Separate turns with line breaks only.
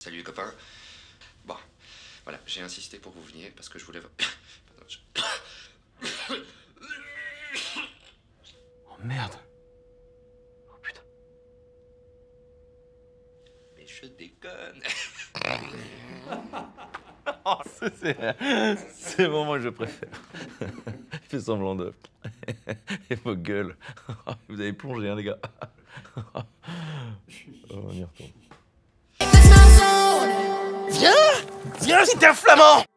Salut les copains. Bon, voilà, j'ai insisté pour que vous veniez parce que je voulais... Pardon,
Oh merde. Oh putain.
Mais je déconne.
Oh, c'est le moment que je préfère. Il fait semblant de... Et vos gueules. Vous avez plongé, hein, les gars. Oh, on y retourne.
Viens, c'était un flamand.